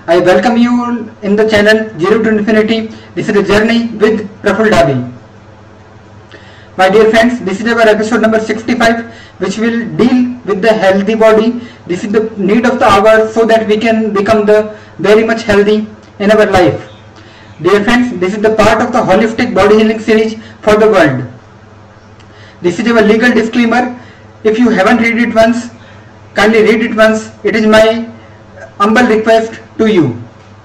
I welcome you all in the channel Zero to Infinity. This is a journey with Praful Davi. My dear friends, this is our episode number 65, which will deal with the healthy body. This is the need of the hour so that we can become the very much healthy in our life. Dear friends, this is the part of the holistic body healing series for the world. This is our legal disclaimer. If you haven't read it once, kindly read it once. It is my humble request to you.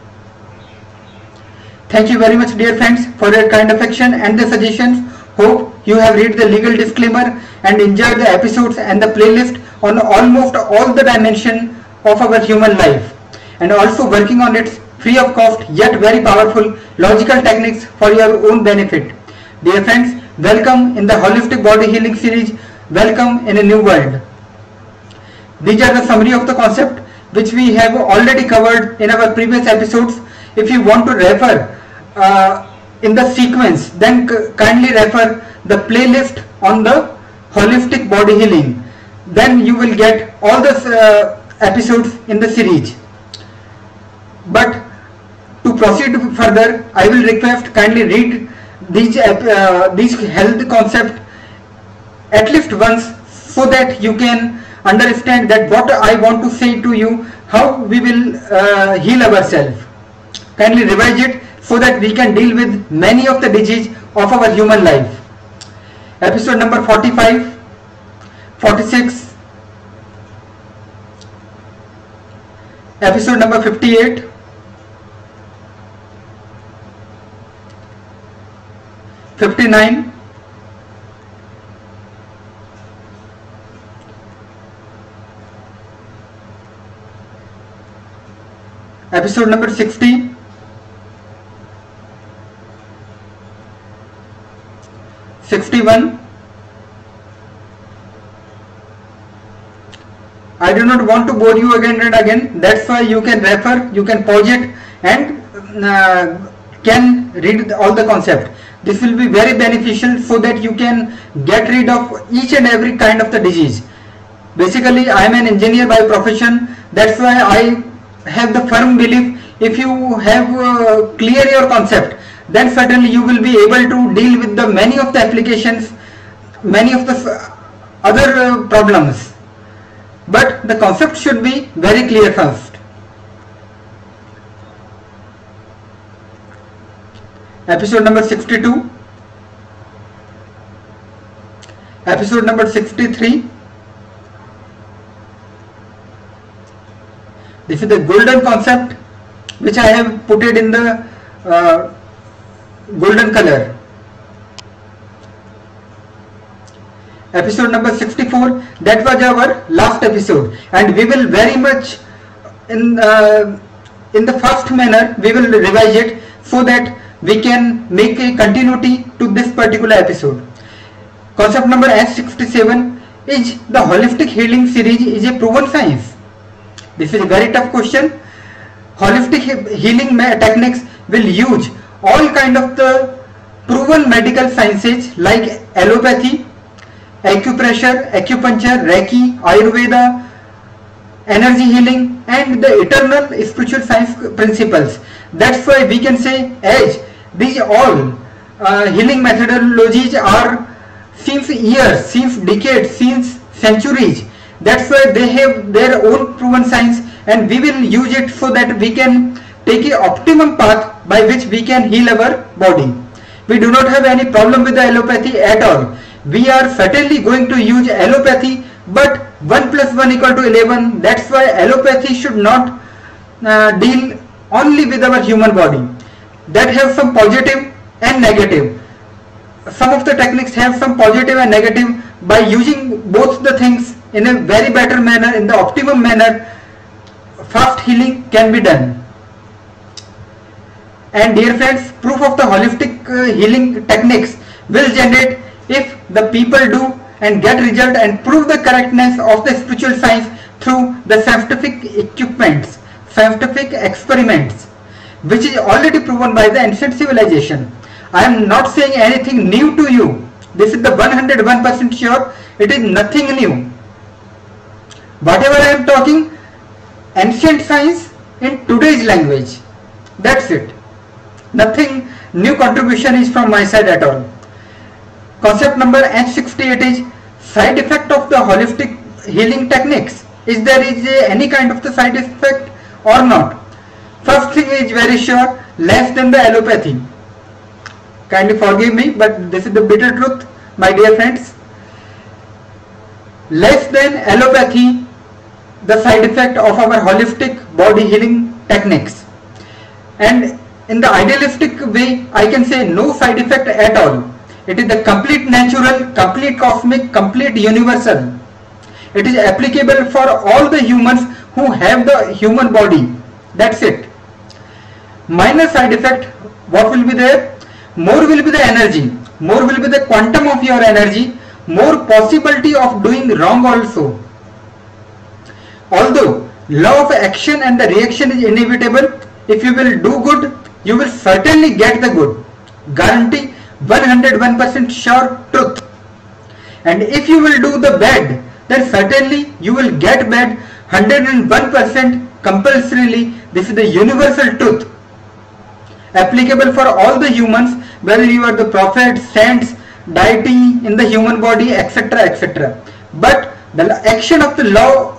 Thank you very much, dear friends, for your kind affection and the suggestions. Hope you have read the legal disclaimer and enjoyed the episodes and the playlist on almost all the dimension of our human life, and also working on its free of cost yet very powerful logical techniques for your own benefit. Dear friends, welcome in the holistic body healing series. Welcome in a new world. These are the summary of the concept which we have already covered in our previous episodes. If you want to refer in the sequence, then kindly refer the playlist on the holistic body healing. Then you will get all the episodes in the series. But to proceed further, I will request kindly read these health concept at least once, so that you can understand that what I want to say to you, how we will heal ourselves. Kindly revise it so that we can deal with many of the diseases of our human life. Episode number 45, 46, episode number 58, '59, episode number 60, '61. I do not want to bore you again and again. That's why you can refer, you can pause it, and can read all the concept. This will be very beneficial so that you can get rid of each and every kind of the disease. Basically, I am an engineer by profession. That's why I have the firm belief, if you have clear your concept, then certainly you will be able to deal with the many of the applications, many of the other problems. But the concept should be very clear first. Episode number 62, episode number 63. This is the golden concept which I have put it in the golden color. Episode number 64, that was our last episode, and we will very much in the first manner we will revise it so that we can make a continuity to this particular episode. Concept number S67 is the holistic healing series is a proven science. This is a very tough question. Holistic healing techniques will use all kind of the proven medical sciences like allopathy, acupressure, acupuncture, Reiki, Ayurveda, energy healing, and the eternal spiritual science principles. That's why we can say, as these all healing methodologies are since years, since decades, since centuries. That's why they have their own proven science, and we will use it so that we can take a optimum path by which we can heal our body. We do not have any problem with the allopathy at all. We are certainly going to use allopathy, but 1 + 1 = 11. That's why allopathy should not deal only with our human body. That have some positive and negative. Some of the techniques have some positive and negative. By using both the things in a very better manner, in the optimum manner, fast healing can be done. And dear friends, proof of the holistic healing techniques will generate if the people do and get result and prove the correctness of the spiritual science through the scientific equipments, scientific experiments, which is already proven by the ancient civilization. I am not saying anything new to you. This is the 101% sure. It is nothing new. Whatever I am talking, ancient science in today's language. That's it. Nothing new contribution is from my side at all. Concept number H68 is side effect of the holistic healing techniques. Is there any kind of the side effect or not? First thing is very sure, less than the allopathy. Kindly forgive me, but this is the bitter truth, my dear friends. Less than allopathy, the side effect of our holistic body healing techniques. And in the idealistic way, I can say no side effect at all. It is the complete natural, complete cosmic, complete universal. It is applicable for all the humans who have the human body. That's it. Minor side effect, what will be there? More will be the energy, more will be the quantum of your energy, more possibility of doing wrong also. Although law of action and the reaction is inevitable, if you will do good, you will certainly get the good. Guarantee 101% sure truth. And if you will do the bad, then certainly you will get bad 101% compulsorily. This is the universal truth. Applicable for all the humans, whether you are the prophets, saints, deity in the human body, etc., etc. But the action of the law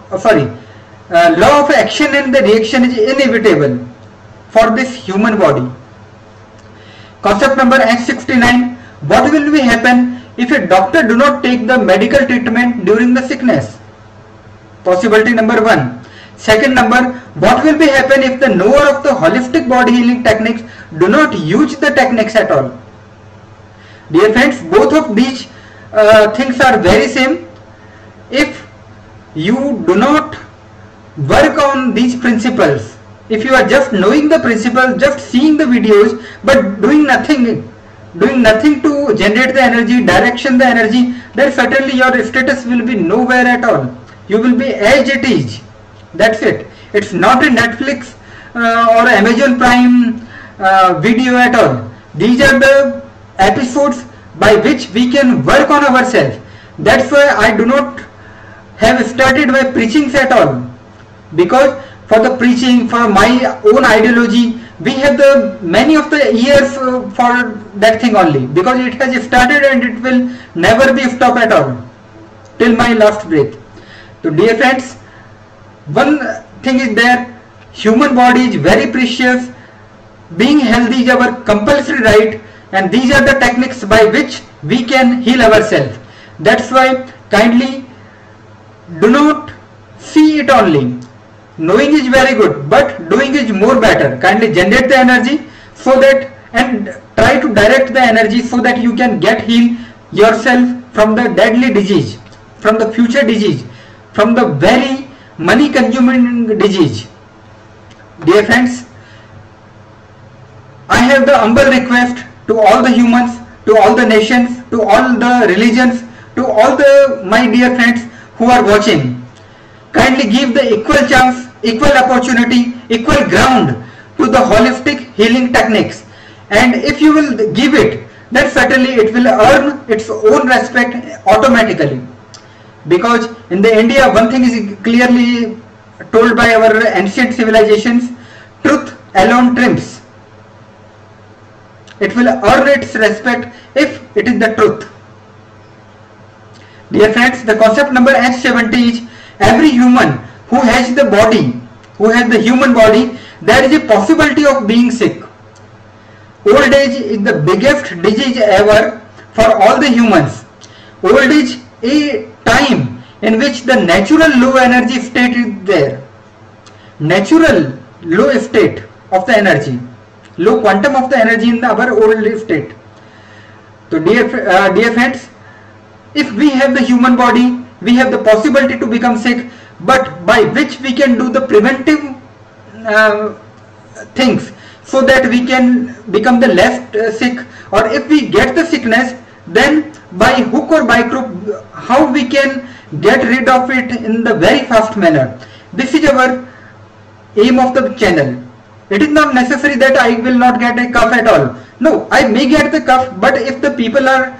of action and the reaction is inevitable for this human body. Concept number H69. What will be happen if a doctor do not take the medical treatment during the sickness? Possibility number 1. Second number, what will be happen if the knower of the holistic body healing techniques do not use the techniques at all? Dear friends, both of these things are very same. If you do not work on these principles, if you are just knowing the principles, just seeing the videos, but doing nothing to generate the energy, direction the energy, then certainly your status will be nowhere at all. You will be as it is. That's it. It's not a Netflix or Amazon Prime video at all. These are the episodes by which we can work on ourselves. That's why I do not have started by preaching at all. Because for the preaching, for my own ideology, we have the many of the years for that thing only. Because it has started and it will never be stopped at all. Till my last breath. So dear friends, one thing is there, human body is very precious, being healthy is our compulsory right, and these are the techniques by which we can heal ourselves. That's why kindly do not see it only. Knowing is very good, but doing is more better. Kindly generate the energy so that, and try to direct the energy so that you can get heal yourself from the deadly disease, from the future disease, from the very money consuming disease. Dear friends, I have the humble request to all the humans, to all the nations, to all the religions, to all the my dear friends who are watching. Kindly give the equal chance, equal opportunity, equal ground to the holistic healing techniques. And if you will give it, then certainly it will earn its own respect automatically. Because in the India, one thing is clearly told by our ancient civilizations, truth alone triumphs. It will earn its respect if it is the truth. Dear friends, the concept number H70 is every human who has the body, who has the human body, there is a possibility of being sick. Old age is the biggest disease ever for all the humans. Old age is time in which the natural low energy state is there. Natural low state of the energy, low quantum of the energy in our old state. So dear friends, if we have the human body, we have the possibility to become sick, but by which we can do the preventive things so that we can become the less sick, or if we get the sickness, then by hook or by crook, how we can get rid of it in the very fast manner. This is our aim of the channel. It is not necessary that I will not get a cough at all. No, I may get the cough, but if the people are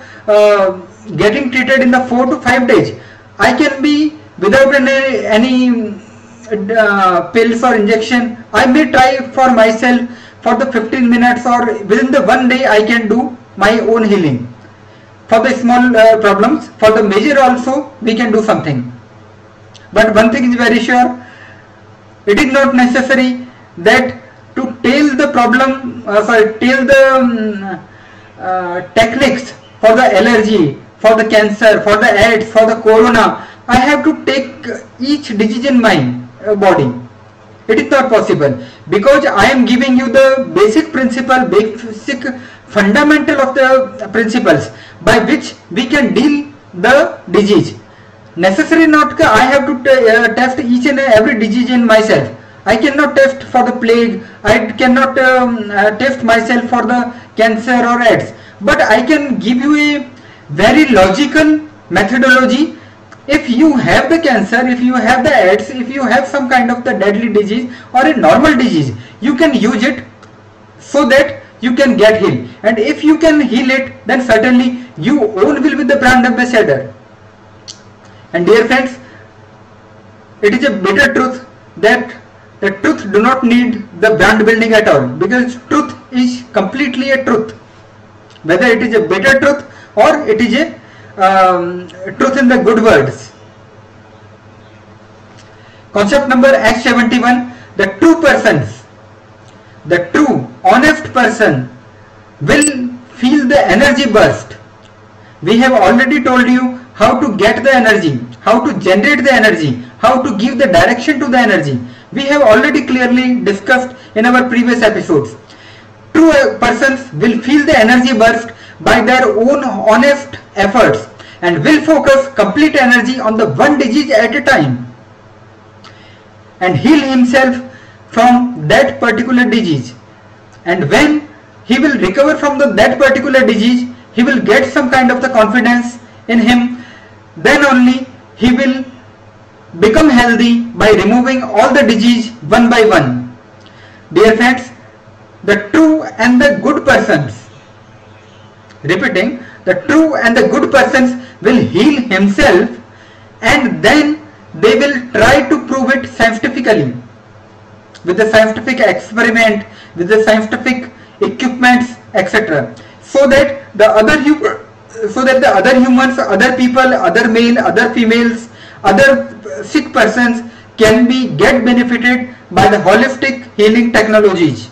getting treated in the 4 to 5 days, I can be without any pills or injection. I may try for myself for the 15 minutes, or within the one day I can do my own healing. For the small problems, for the major also we can do something. But one thing is very sure, it is not necessary that to tell the problem, tell the techniques for the allergy, for the cancer, for the AIDS, for the corona. I have to take each disease in my body. It is not possible, because I am giving you the basic principle, basic fundamental of the principles by which we can deal the disease. Necessary not I have to test each and every disease in myself. I cannot test for the plague, I cannot test myself for the cancer or AIDS, but I can give you a very logical methodology. If you have the cancer, if you have the AIDS, if you have some kind of the deadly disease or a normal disease, you can use it so that you can get healed. And if you can heal it, then certainly you own will be the brand ambassador. And dear friends, it is a bitter truth that the truth do not need the brand building at all, because truth is completely a truth, whether it is a bitter truth or it is a truth in the good words. Concept number X71, the true persons, the true honest person will feel the energy burst. We have already told you how to get the energy, how to generate the energy, how to give the direction to the energy. We have already clearly discussed in our previous episodes. True persons will feel the energy burst by their own honest efforts and will focus complete energy on the one disease at a time and heal himself from that particular disease. And when he will recover from that particular disease, he will get some kind of the confidence in him. Then only he will become healthy by removing all the disease one by one. Dear friends, the true and the good persons, repeating, the true and the good persons will heal himself, and then they will try to prove it scientifically with the scientific experiment, with the scientific equipments, etc. So that the other humans, other people, other male, other females, other sick persons can get benefited by the holistic healing technologies.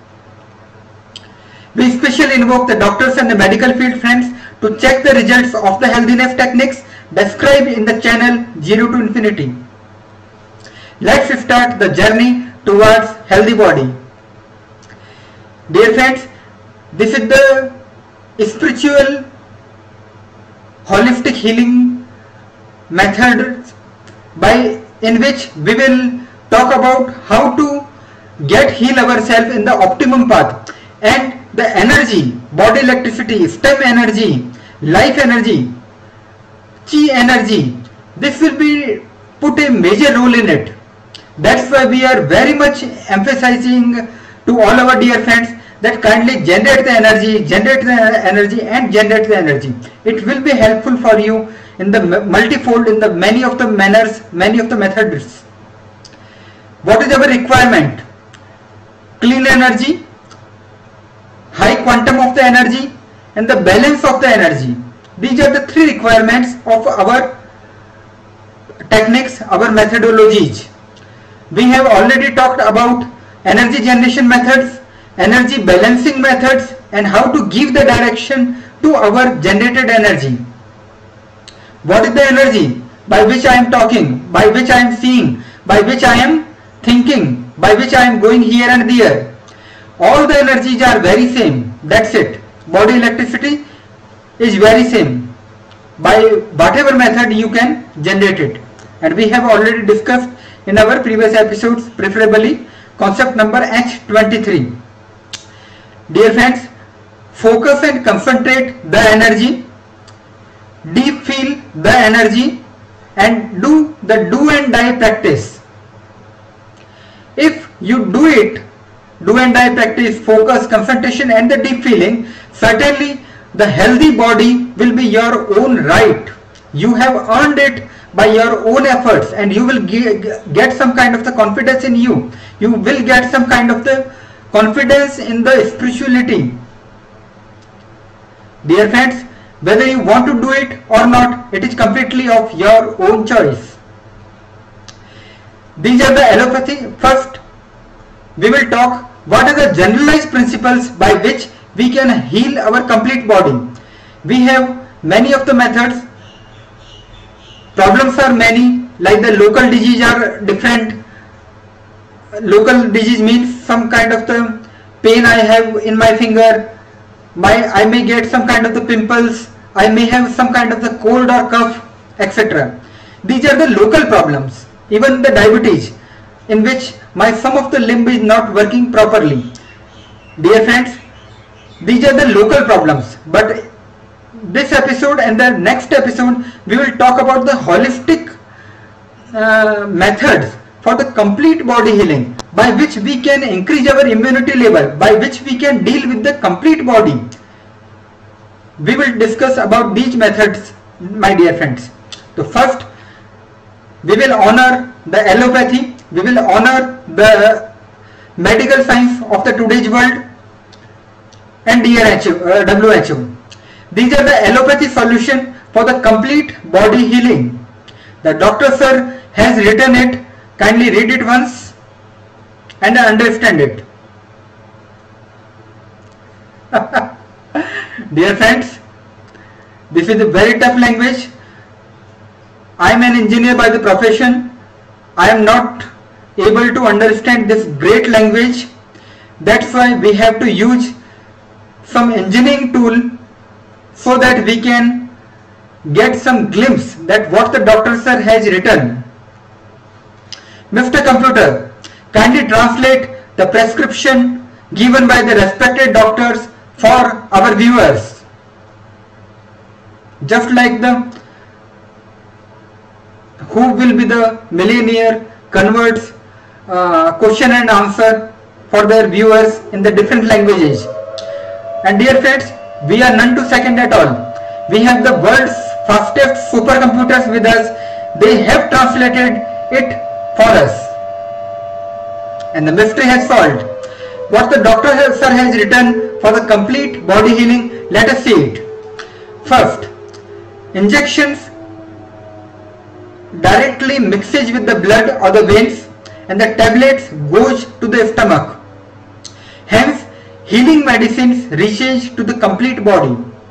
We especially invoke the doctors and the medical field friends to check the results of the healthiness techniques described in the channel 0 to Infinity. Let's start the journey towards healthy body. Dear friends, this is the spiritual holistic healing method in which we will talk about how to heal ourselves in the optimum path, and the energy, body electricity, stem energy, life energy, chi energy, this will be put a major role in it. That's why we are very much emphasizing to all our dear friends that kindly generate the energy, and generate the energy. It will be helpful for you in the multifold, in the many of the manners, many of the methods. What is our requirement? Clean energy, high quantum of the energy, and the balance of the energy. These are the three requirements of our techniques, our methodologies. We have already talked about energy generation methods, energy balancing methods, and how to give the direction to our generated energy. What is the energy by which I am talking, by which I am seeing, by which I am thinking, by which I am going here and there? All the energies are very same. That's it. Body electricity is very same. By whatever method you can generate it. And we have already discussed in our previous episodes, preferably concept number H23. Dear friends, focus and concentrate the energy, deep feel the energy, and do the do and die practice. If you do it, do and die practice, focus, concentration, and the deep feeling, certainly the healthy body will be your own right. You have earned it by your own efforts, and you will get some kind of the confidence in you. You will get some kind of the confidence in the spirituality. Dear friends, whether you want to do it or not, it is completely of your own choice. These are the allopathy. First, we will talk what are the generalized principles by which we can heal our complete body. We have many of the methods. Problems are many, like the local disease are different. Local disease means some kind of the pain I have in my finger. I may get some kind of the pimples. I may have some kind of the cold or cough, etc. These are the local problems. Even the diabetes, in which some of the limb is not working properly. Dear friends, these are the local problems. But this episode and the next episode, we will talk about the holistic methods for the complete body healing, by which we can increase our immunity level, by which we can deal with the complete body. We will discuss about these methods, my dear friends. So first, we will honor the allopathy. We will honor the medical science of the today's world and WHO. These are the allopathy solution for the complete body healing. The doctor sir has written it. Kindly read it once and understand it. Dear friends, this is a very tough language. I am an engineer by the profession. I am not able to understand this great language. That's why we have to use some engineering tool so that we can get some glimpse that what the doctor sir has written. Mr. Computer, kindly translate the prescription given by the respected doctors for our viewers. Just like the who will be the millionaire converts question and answer for their viewers in the different languages. And dear friends, we are none to second at all. We have the world's fastest supercomputers with us. They have translated it for us. And the mystery has solved. What the doctor sir has written for the complete body healing, let us see it. First, injections directly mixes with the blood or the veins, and the tablets goes to the stomach. Hence, healing medicines reaches to the complete body.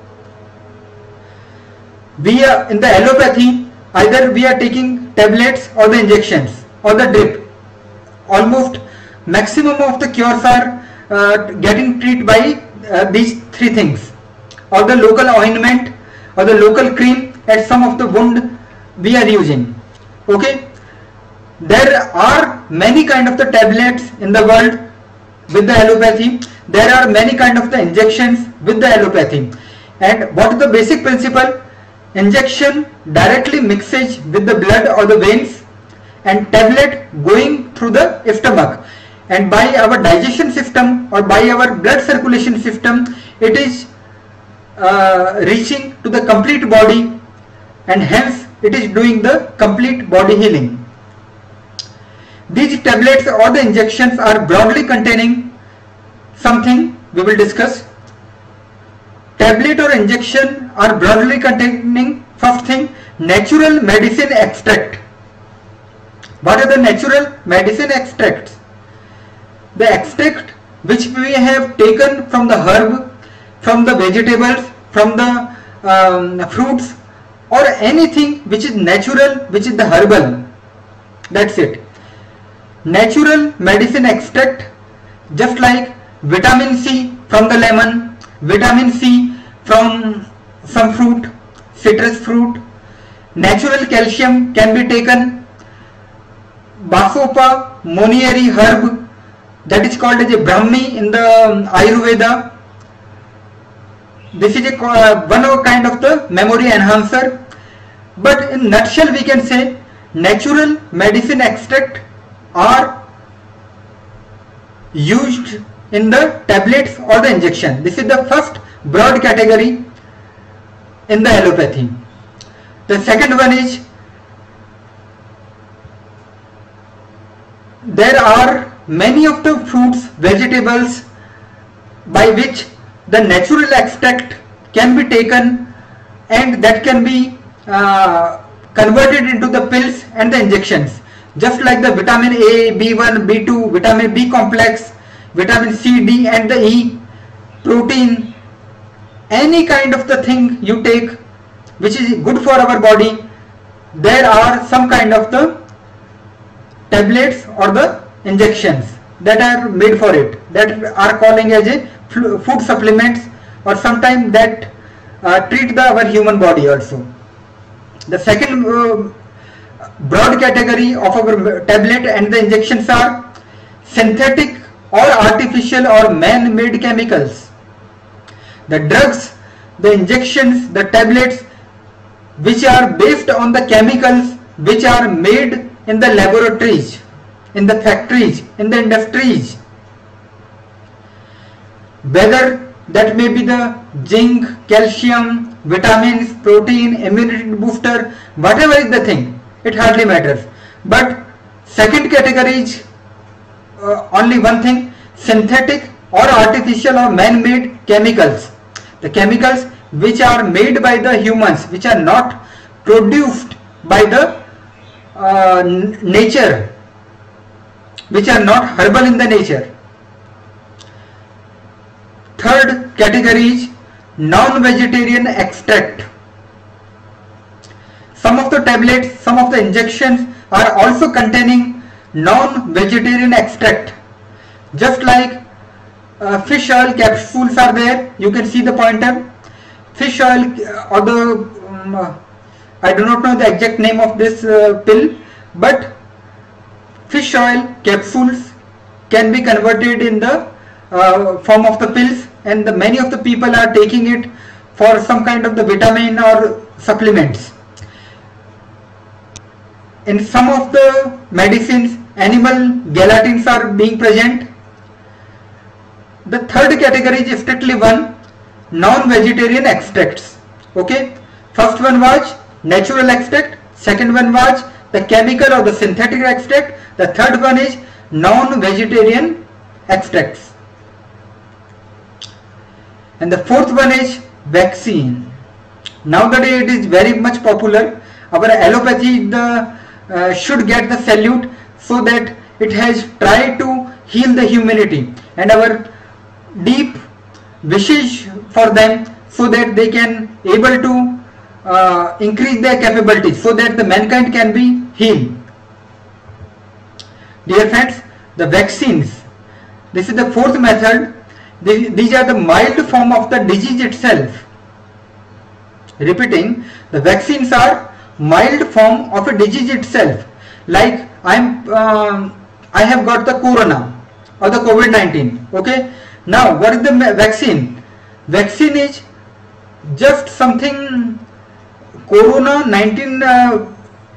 We are in the allopathy, either we are taking tablets or the injections or the drip. Almost maximum of the cures are getting treated by these three things, or the local ointment or the local cream at some of the wound we are using. Okay, there are many kind of the tablets in the world with the allopathy. There are many kind of the injections with the allopathy. And what is the basic principle? Injection directly mixes with the blood or the veins, and tablet going through the stomach, and by our digestion system or by our blood circulation system, it is reaching to the complete body, and hence it is doing the complete body healing. These tablets or the injections are broadly containing something we will discuss. Tablet or injection are broadly containing, first thing, natural medicine extract. What are the natural medicine extracts? The extract which we have taken from the herb, from the vegetables, from the fruits, or anything which is natural, which is the herbal. That's it. Natural medicine extract, just like vitamin C from the lemon, vitamin C from some fruit, citrus fruit. Natural calcium can be taken. Basopa monieri herb, that is called as a Brahmi in the Ayurveda. This is a one kind of the memory enhancer. But in nutshell we can say natural medicine extract are used in the tablets or the injection. This is the first broad category in the allopathy. The second one is there are many of the fruits, vegetables by which the natural extract can be taken and that can be converted into the pills and the injections, just like the vitamin A, B1, B2, vitamin B complex, vitamin C, D and the E, protein, any kind of the thing you take which is good for our body, there are some kind of the tablets or the injections that are made for it, that are calling as a food supplements, or sometimes that treat our human body also. The second broad category of our tablet and the injections are synthetic or artificial or man-made chemicals. The drugs, the injections, the tablets which are based on the chemicals which are made in the laboratories, in the factories, in the industries, whether that may be the zinc, calcium, vitamins, protein, immunity booster, whatever is the thing, it hardly matters. But second category is only one thing, synthetic or artificial or man-made chemicals. The chemicals which are made by the humans, which are not produced by the nature, which are not herbal in the nature. Third category is non-vegetarian extract. Some of the tablets, some of the injections are also containing non-vegetarian extract, just like fish oil capsules are there. You can see the pointer. Fish oil or the I do not know the exact name of this pill, but fish oil capsules can be converted in the form of the pills, and many of the people are taking it for some kind of the vitamin or supplements. In some of the medicines, animal gelatins are being present. The third category is strictly one, non-vegetarian extracts. Okay, first one was natural extract, second one was the chemical or the synthetic extract, the third one is non-vegetarian extracts, and the fourth one is vaccine. Nowadays it is very much popular. Our allopathy should get the salute, so that it has tried to heal the humanity, and our deep wishes for them, so that they can able to increase their capabilities, so that the mankind can be healed. Dear friends, the vaccines, this is the fourth method. These are the mild form of the disease itself. Repeating, the vaccines are mild form of a disease itself. Like I have got the corona or the COVID-19. Okay. Now what is the vaccine? Vaccine is just something corona-19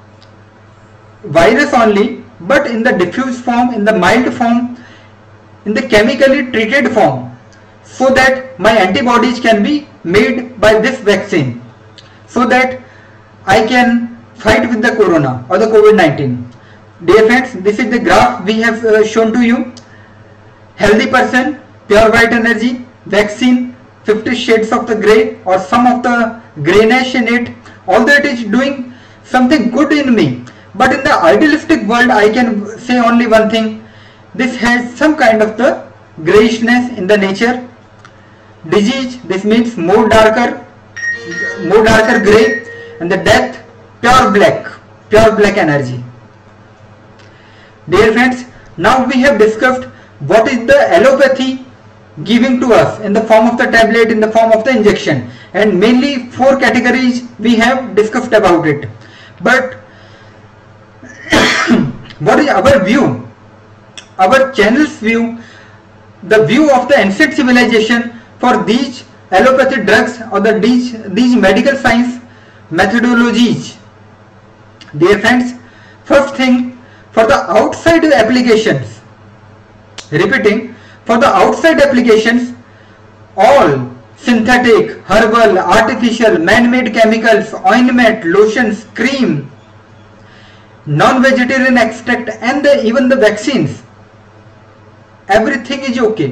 virus only, but in the diffuse form, in the mild form, in the chemically treated form, so that my antibodies can be made by this vaccine, so that I can fight with the corona or the COVID-19. Dear friends, this is the graph we have shown to you. Healthy person, pure white energy, vaccine, 50 shades of the grey or some of the greyness in it, although it is doing something good in me. But in the idealistic world, I can say only one thing, this has some kind of the grayishness in the nature. Disease, this means more darker grey, and the death, pure black energy. Dear friends, now we have discussed what is the allopathy giving to us in the form of the tablet, in the form of the injection, and mainly 4 categories we have discussed about it. But what is our view, our channel's view, the view of the ancient civilization for these allopathic drugs or these medical science methodologies? Dear friends, first thing, for the outside applications, repeating, for the outside applications, all synthetic, herbal, artificial, man-made chemicals, ointment, lotions, cream, non-vegetarian extract and even the vaccines, everything is okay.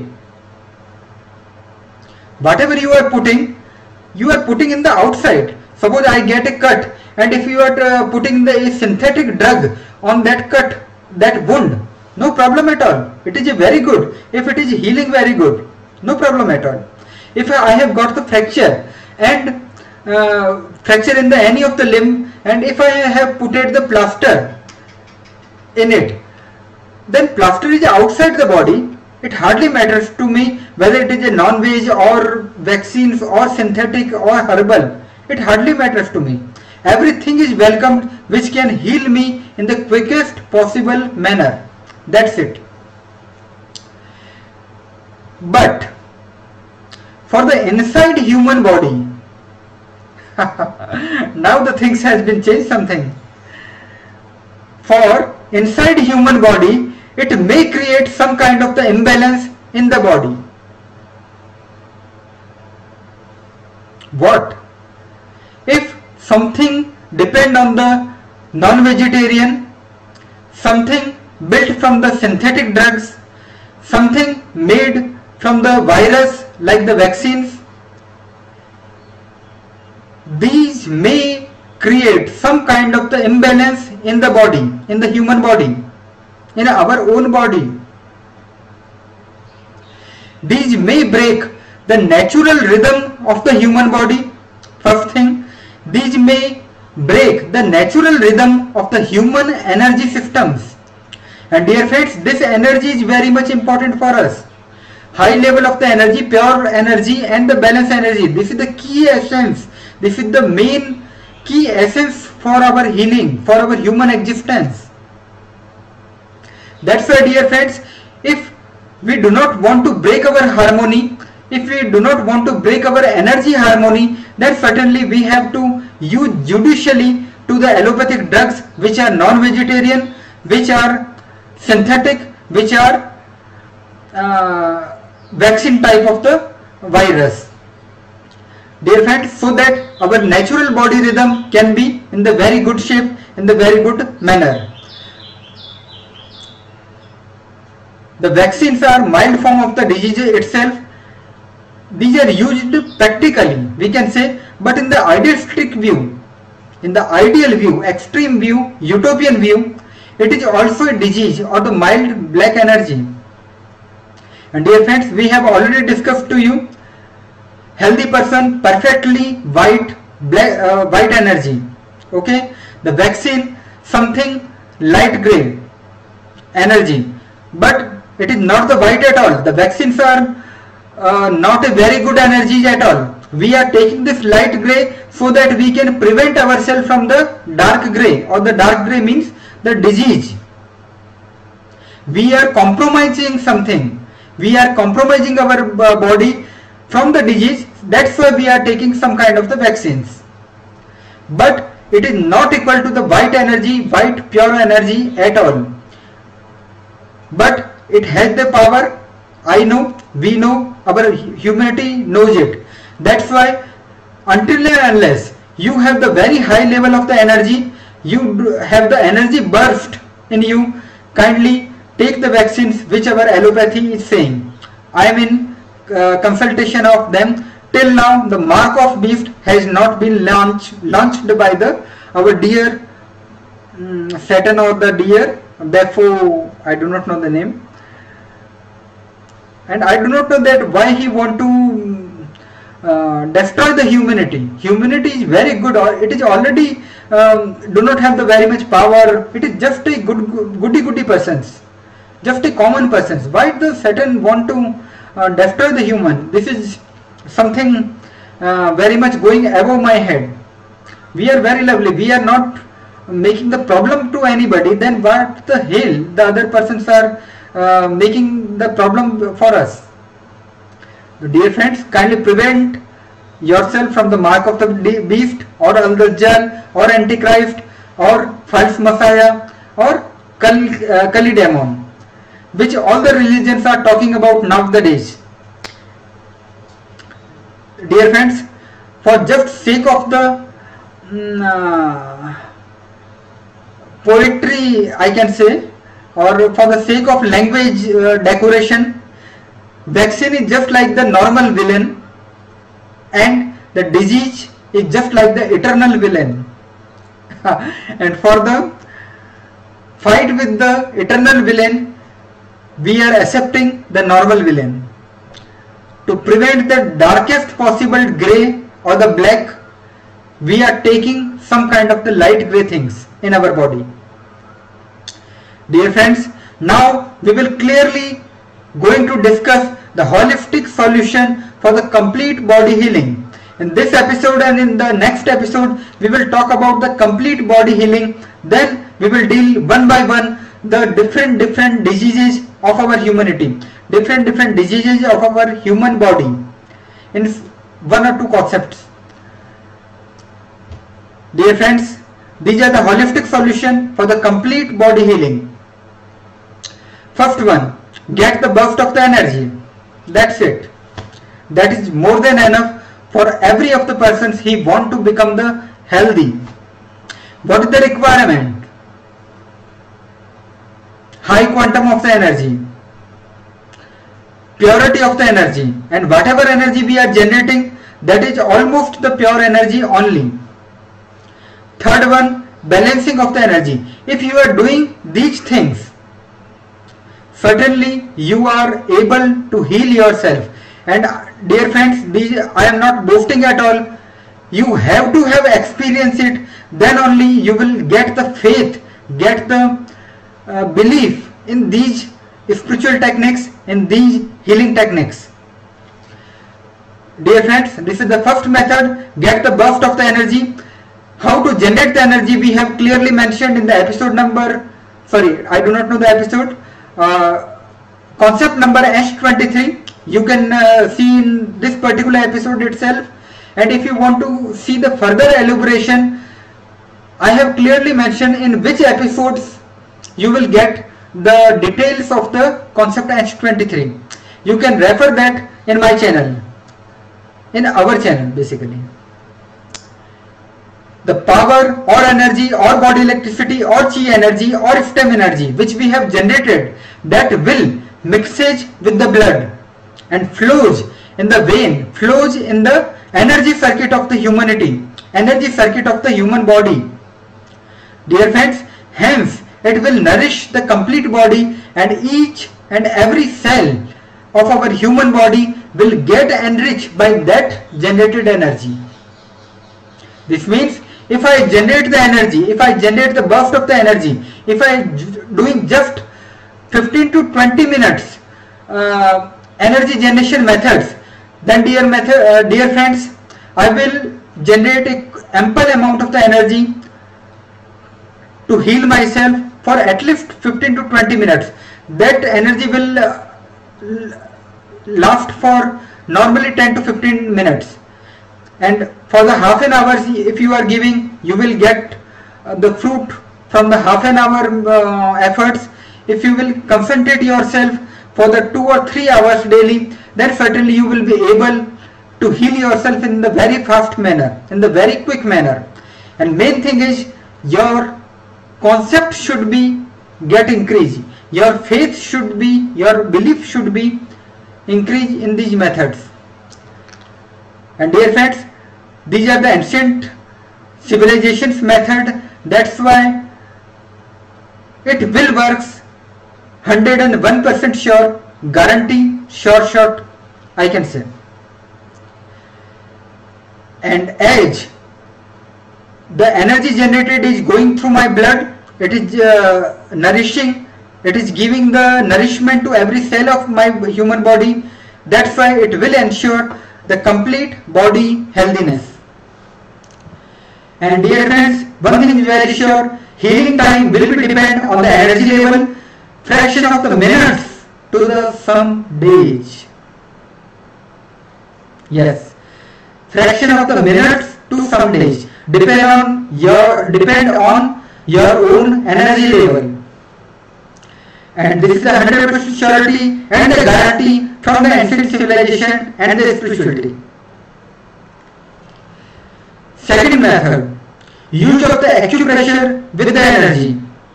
Whatever you are putting in the outside. Suppose I get a cut, and if you are putting a synthetic drug on that cut, that wound, no problem at all. It is very good. If it is healing, very good, no problem at all. If I have got the fracture and fracture in the any of the limb, and if I have put the plaster in it, then plaster is outside the body. It hardly matters to me whether it is a non-veg or vaccines or synthetic or herbal. It hardly matters to me. Everything is welcomed which can heal me in the quickest possible manner. That's it. But for the inside human body, now the things has been changed something. For inside human body, it may create some kind of the imbalance in the body. What? If something depend on the non-vegetarian, something built from the synthetic drugs, something made from the virus like the vaccines, these may create some kind of the imbalance in the body, in the human body, in our own body. These may break the natural rhythm of the human body. First thing, these may break the natural rhythm of the human energy systems. And dear friends, this energy is very much important for us. High level of the energy, pure energy and the balanced energy. This is the key essence. This is the main key essence for our healing, for our human existence. That's why, dear friends, if we do not want to break our harmony, if we do not want to break our energy harmony, then certainly we have to use judicially to the allopathic drugs which are non-vegetarian, which are synthetic, which are vaccine type of the virus. Dear friends, so that our natural body rhythm can be in the very good shape, in the very good manner. The vaccines are mild form of the disease itself. These are used practically, we can say, but in the idealistic view, in the ideal view, extreme view, utopian view, it is also a disease or the mild black energy. And dear friends, we have already discussed to you, healthy person, perfectly white, black, white energy. Okay, the vaccine, something light grey energy, but it is not the white at all. The vaccines are not a very good energy at all. We are taking this light grey so that we can prevent ourselves from the dark grey, or the dark grey means the disease. We are compromising something. We are compromising our body from the disease. That's why we are taking some kind of the vaccines. But it is not equal to the white energy, white pure energy at all. But it has the power. I know, we know, our humanity knows it. That's why until and unless you have the very high level of the energy, you have the energy burst in you, kindly take the vaccines which our allopathy is saying. I am in consultation of them. Till now the mark of beast has not been launched by the our dear Saturn or the deer, therefore I do not know the name. And I do not know that why he want to destroy the humanity. Humanity is very good, or it is already do not have the very much power. It is just a goody persons, just a common persons. Why does Satan want to destroy the human? This is something very much going above my head. We are very lovely. We are not making the problem to anybody. Then what the hell the other persons are making the problem for us? Dear friends, kindly prevent yourself from the mark of the beast, or Al-Dajjal, or Antichrist, or false Messiah, or Kali demon, which all the religions are talking about nowadays. Dear friends, for just sake of the poetry, I can say, or for the sake of language decoration, vaccine is just like the normal villain and the disease is just like the eternal villain. And for the fight with the eternal villain, we are accepting the normal villain. To prevent the darkest possible grey or the black, we are taking some kind of the light grey things in our body. Dear friends, now we will clearly going to discuss the holistic solution for the complete body healing. In this episode and in the next episode, we will talk about the complete body healing. Then we will deal one by one the different diseases of our humanity, different diseases of our human body in one or two concepts. Dear friends, these are the holistic solution for the complete body healing. First one, get the burst of the energy. That's it. That is more than enough for every of the persons he want to become the healthy. What is the requirement? High quantum of the energy, purity of the energy, and whatever energy we are generating, that is almost the pure energy only. Third one, balancing of the energy. If you are doing these things, certainly you are able to heal yourself. And dear friends, I am not boasting at all. You have to have experienced it, then only you will get the faith, get the belief in these spiritual techniques, in these healing techniques. Dear friends, this is the first method, get the burst of the energy. How to generate the energy we have clearly mentioned in the episode number, sorry, I do not know the episode, concept number S23. You can see in this particular episode itself. And if you want to see the further elaboration, I have clearly mentioned in which episodes you will get the details of the concept S23. You can refer that in my channel, in our channel basically. The power or energy or body electricity or chi energy or stem energy which we have generated, that will mixage with the blood and flows in the vein, flows in the energy circuit of the humanity, energy circuit of the human body. Dear friends, hence it will nourish the complete body, and each and every cell of our human body will get enriched by that generated energy. This means if I generate the energy, if I generate the burst of the energy, if I doing just 15 to 20 minutes energy generation methods, then dear friends, I will generate an ample amount of the energy to heal myself for at least 15 to 20 minutes. That energy will last for normally 10 to 15 minutes. And for the half an hour, if you are giving, you will get the fruit from the half an hour efforts. If you will concentrate yourself for the 2 or 3 hours daily, then certainly you will be able to heal yourself in the very fast manner, in the very quick manner. And main thing is your concept should be get increased. Your faith should be, your belief should be increased in these methods. And dear friends, these are the ancient civilizations method. That's why it will works 101% sure, guarantee, sure shot, I can say. And as the energy generated is going through my blood, it is nourishing, it is giving the nourishment to every cell of my human body. That's why it will ensure the complete body healthiness. And dear friends, one thing is very sure, healing time will be depend on the energy level, fraction of the minutes to the some days. Yes, fraction of the minutes to some days depend on your own energy level. And this is the 100% surety and the guarantee from the ancient civilization and the spirituality. Second method, use of the acupressure with the energy.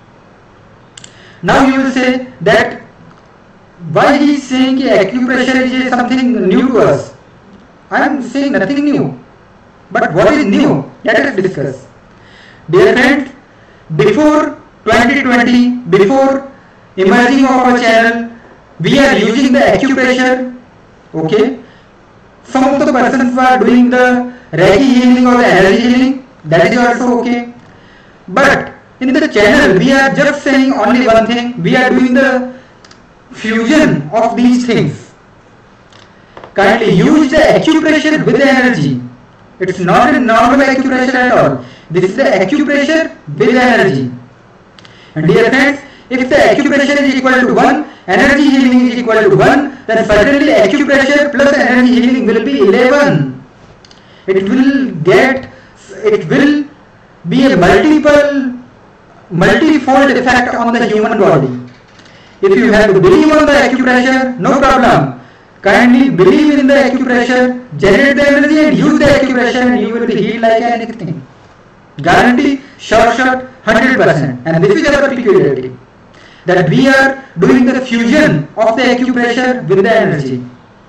Now you will say that why he is saying acupressure is something new to us. I am saying nothing new. But what is new? Let us discuss. Dear friends, before 2020, before emerging of our channel, we are using the acupressure. Okay. Some of the persons were doing the Reiki healing or the energy healing. That is also okay. But in the channel, we are just saying only one thing. We are doing the fusion of these things. Kindly use the acupressure with the energy. It's not a normal acupressure at all. This is the acupressure with the energy. And dear friends, if the acupressure is equal to 1, energy healing is equal to 1, then certainly acupressure plus energy healing will be 11. It will be a multifold effect on the human body. If you have to believe on the acupressure, no problem. Kindly believe in the acupressure, generate the energy and use the acupressure and you will be healed like anything. Guarantee, short, 100%. And this is our peculiarity, that we are doing the fusion of the acupressure with the energy.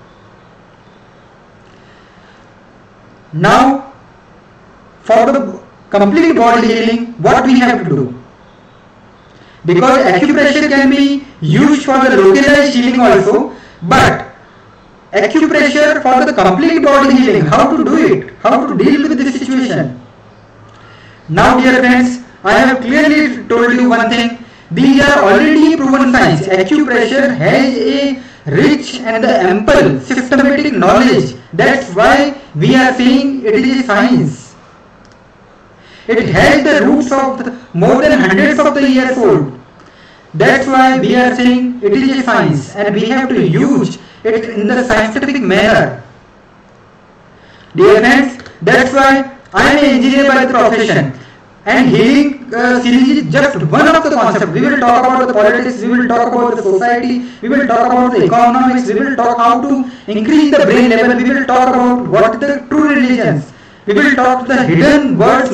Now, for the complete body healing, what we have to do? Because acupressure can be used for the localized healing also, but acupressure for the complete body healing, how to do it? How to deal with this situation? Now dear friends, I have clearly told you one thing. These are already proven science. Acupressure has a rich and ample systematic knowledge. That's why we are saying it is a science. It has the roots of more than hundreds of the years old. That's why we are saying it is a science and we have to use it in the scientific manner. Dear friends, that's why I am an engineer by the profession, and healing series is just one of the concepts. We will talk about the politics, we will talk about the society, we will talk about the economics, we will talk how to increase the brain level, we will talk about what are the true religions, we will talk the hidden words,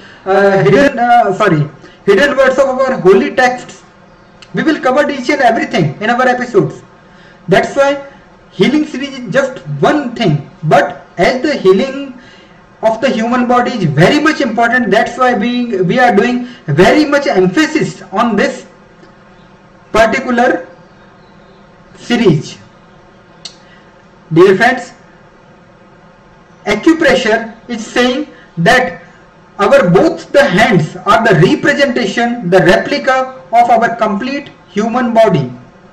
hidden words of our holy texts. We will cover each and everything in our episodes. That's why healing series is just one thing, but as the healing of the human body is very much important, that's why we are doing very much emphasis on this particular series. Dear friends, acupressure is saying that our both the hands are the representation, the replica of our complete human body.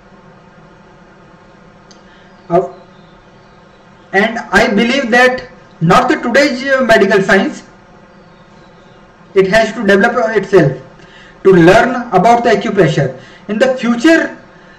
And I believe that not the today's medical science, it has to develop itself to learn about the acupressure. In the future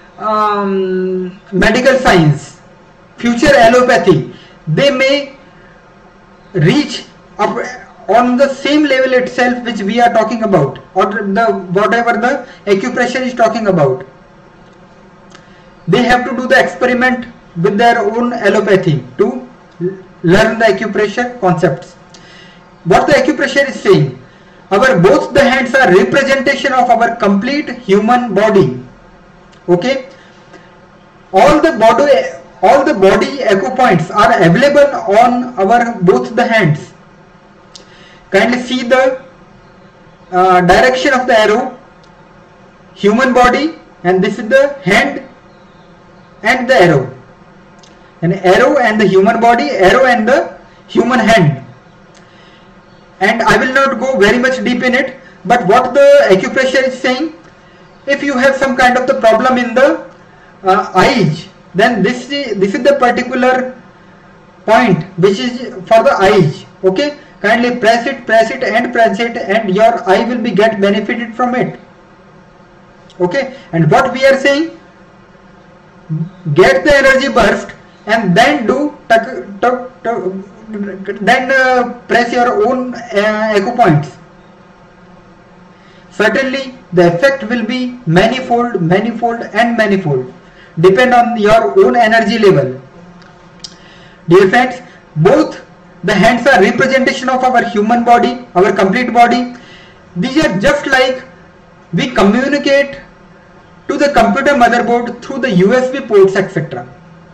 medical science, future allopathy, they may reach up on the same level itself which we are talking about, or whatever the acupressure is talking about. They have to do the experiment with their own allopathy to learn the acupressure concepts. What the acupressure is saying, both the hands are representation of our complete human body. Okay, all the body acupoints are available on our both the hands. Kindly see the direction of the arrow, human body, and this is the hand and the arrow. An arrow and the human body, arrow and the human hand. And I will not go very much deep in it, but what the acupressure is saying, if you have some kind of the problem in the eyes, then this is the particular point which is for the eyes. Okay, kindly press it and your eye will be get benefited from it. Okay, and what we are saying, get the energy burst and then press your own acupoints. Certainly the effect will be manifold, depend on your own energy level. Dear friends, both the hands are representation of our human body, our complete body. These are just like we communicate to the computer motherboard through the USB ports, etc.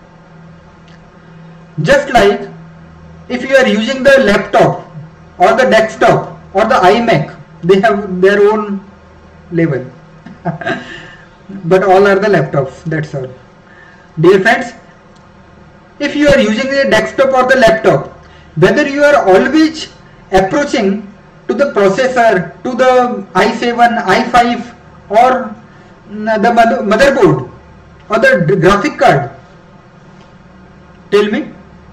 Just like if you are using the laptop or the desktop or the iMac, they have their own label. But all are the laptops, that's all. Dear friends, if you are using the desktop or the laptop, whether you are always approaching to the processor, to the i7, i5 or the motherboard or the graphic card, tell me.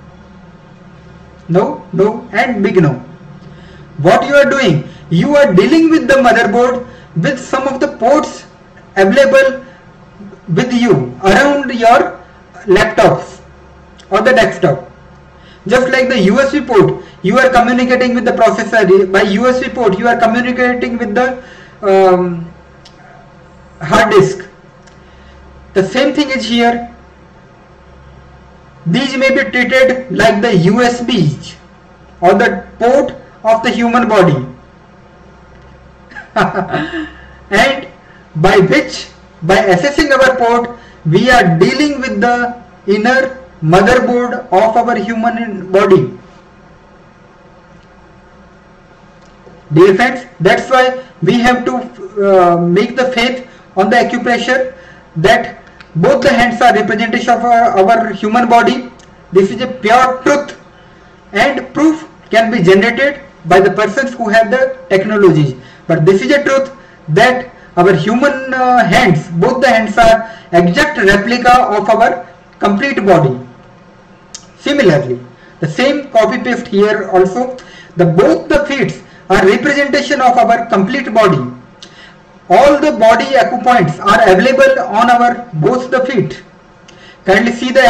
No, no and big no. What you are doing, you are dealing with the motherboard with some of the ports available with you around your laptops or the desktop. Just like the USB port, you are communicating with the processor. By USB port, you are communicating with the hard disk. The same thing is here. These may be treated like the USBs or the port of the human body. And by assessing our port, we are dealing with the inner motherboard of our human body. Dear friends, that's why we have to make the faith on the acupressure that both the hands are representation of our human body. This is a pure truth, and proof can be generated by the persons who have the technologies. But this is a truth that our human hands, both the hands are exact replica of our complete body. Similarly, the same copy paste here also, both the feet are representation of our complete body. All the body acupoints are available on our both the feet. Kindly see the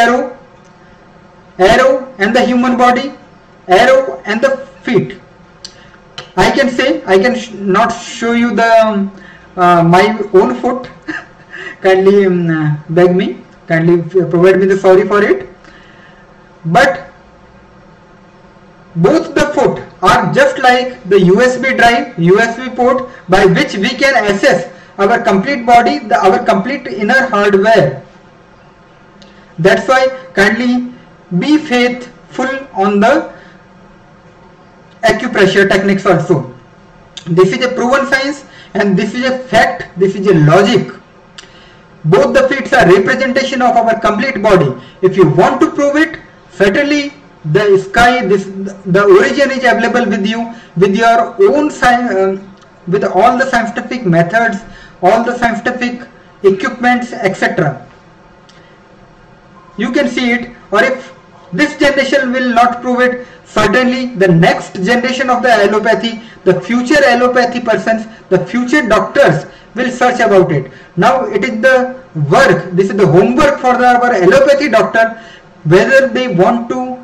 arrow and the human body, arrow and the feet. I can say, I can not show you the my own foot. Kindly beg me, kindly provide me the sorry for it. But both the foot are just like the USB drive, USB port by which we can access our complete body, our complete inner hardware. That's why kindly be faithful on the acupressure techniques also. This is a proven science and this is a fact, this is a logic. Both the feet are representation of our complete body. If you want to prove it, certainly the sky, the origin is available with you, with your own science, with all the scientific methods, all the scientific equipments, etc. You can see it, or if this generation will not prove it, certainly the next generation of the allopathy, the future allopathy persons, the future doctors will search about it. Now it is the work, this is the homework for our allopathy doctor, whether they want to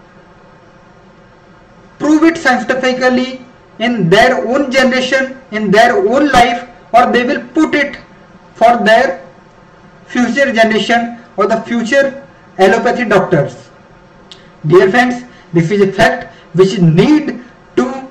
prove it scientifically in their own generation, in their own life, or they will put it for their future generation or the future allopathy doctors. Dear friends, this is a fact which need to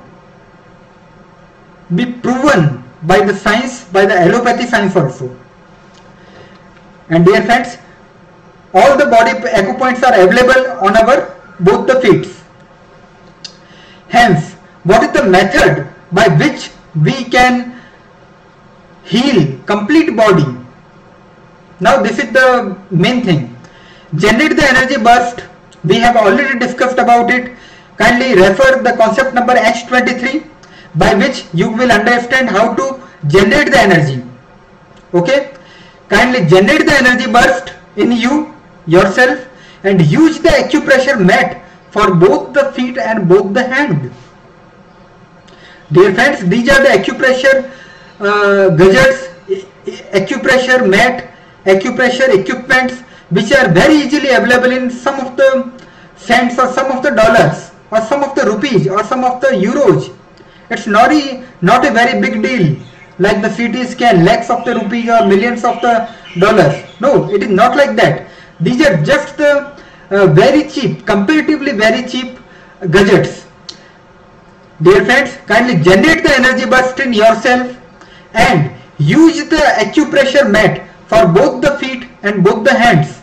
be proven by the science, by the allopathy science also. And dear friends, all the body acupoints are available on our both the feet. Hence, what is the method by which we can heal complete body? Now this is the main thing. Generate the energy burst. We have already discussed about it. Kindly refer the concept number H23 by which you will understand how to generate the energy. Okay? Kindly generate the energy burst in you, yourself, and use the acupressure mat for both the feet and both the hand. Dear friends, these are the acupressure gadgets, acupressure mat, acupressure equipments which are very easily available in some of the cents or some of the dollars or some of the rupees or some of the euros. It's not a very big deal like the CT scan, lakhs of the rupees or millions of the dollars. No, it is not like that. These are just the very cheap, comparatively very cheap gadgets. Dear friends, kindly generate the energy burst in yourself and use the acupressure mat for both the feet and both the hands.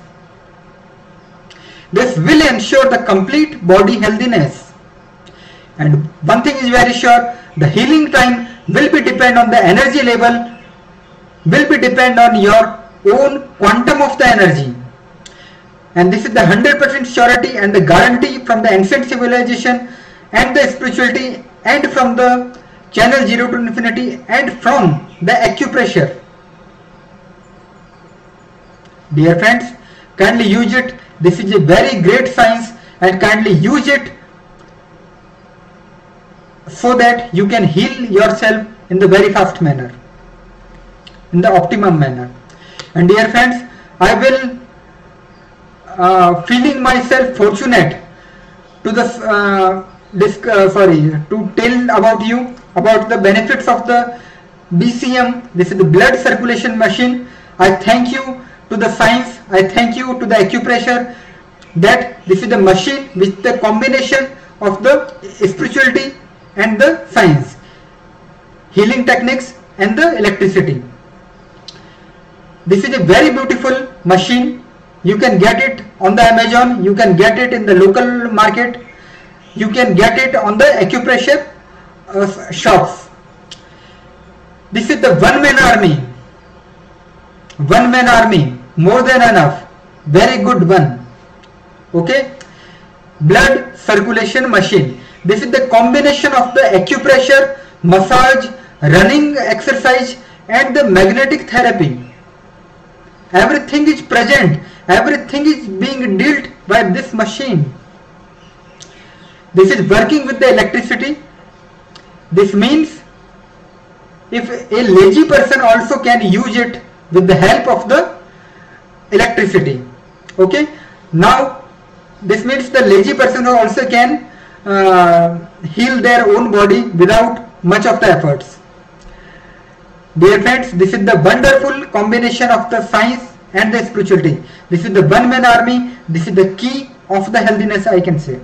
This will ensure the complete body healthiness. And one thing is very sure, the healing time will be depend on the energy level, will be depend on your own quantum of the energy. And this is the 100% surety and the guarantee from the ancient civilization and the spirituality and from the channel 0 to infinity and from the acupressure. Dear friends, kindly use it. This is a very great science, and kindly use it so that you can heal yourself in the very fast manner, in the optimum manner. And dear friends, I will feeling myself fortunate to the to tell about you about the benefits of the BCM. This is the blood circulation machine. I thank you to the science, I thank you to the acupressure, that this is the machine with the combination of the spirituality and the science, healing techniques and the electricity. This is a very beautiful machine. You can get it on the Amazon, you can get it in the local market, you can get it on the acupressure shops. This is the one-man army. One-man army, more than enough. Very good one. Okay. Blood circulation machine. This is the combination of the acupressure, massage, running exercise and the magnetic therapy. Everything is present. Everything is being dealt by this machine. This is working with the electricity. This means if a lazy person also can use it with the help of the electricity. Okay. Now this means the lazy person also can heal their own body without much of the efforts. Dear friends, this is the wonderful combination of the science and the spirituality. This is the one-man army. This is the key of the healthiness, I can say.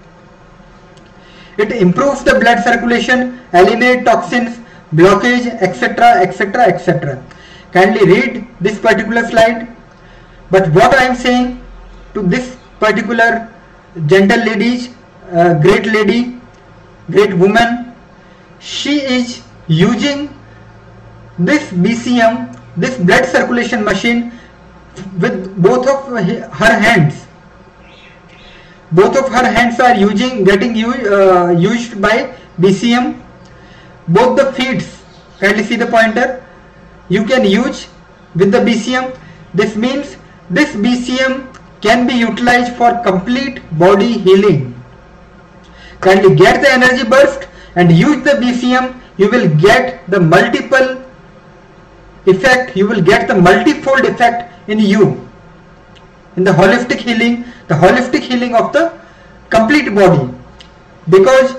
It improves the blood circulation, eliminate toxins, blockage, etc., etc., etc. Kindly read this particular slide. But what I am saying to this particular gentle lady, great lady, great woman, she is using this BCM, this blood circulation machine, with both of her hands. Both of her hands are getting used by BCM. Both the feet, kindly see the pointer, you can use with the BCM. This means this BCM can be utilized for complete body healing. Kindly get the energy burst and use the BCM. You will get the multiple effect, you will get the multifold effect in you, in the holistic healing of the complete body, because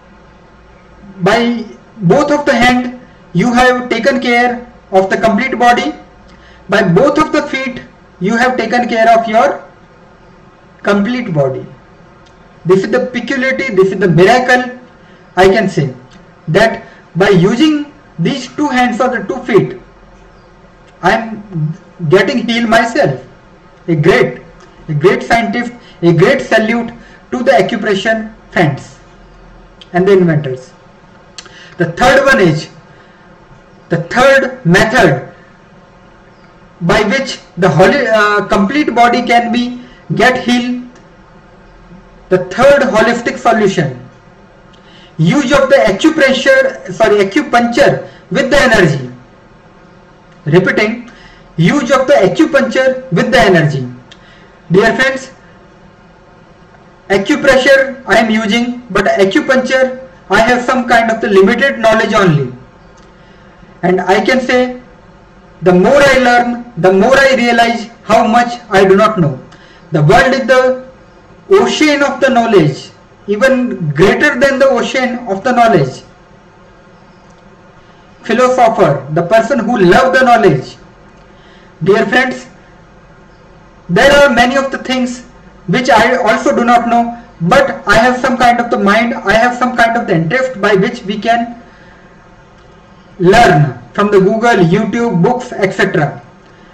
by both of the hand you have taken care of the complete body, by both of the feet you have taken care of your complete body. This is the peculiarity, this is the miracle, I can say, that by using these two hands or the 2 feet, I am getting healed myself. A great scientist, a great salute to the acupressure friends and the inventors. The third one is the third method by which the complete body can be get healed. The third holistic solution, use of the acupuncture with the energy. Repeating, use of the acupuncture with the energy. Dear friends, acupressure I am using, but acupuncture I have some kind of the limited knowledge only. And I can say, the more I learn, the more I realize how much I do not know. The world is the ocean of the knowledge, even greater than the ocean of the knowledge. Philosopher, the person who loves the knowledge. Dear friends, there are many of the things which I also do not know, but I have some kind of the mind, I have some kind of the interest by which we can learn from the Google, YouTube, books, etc.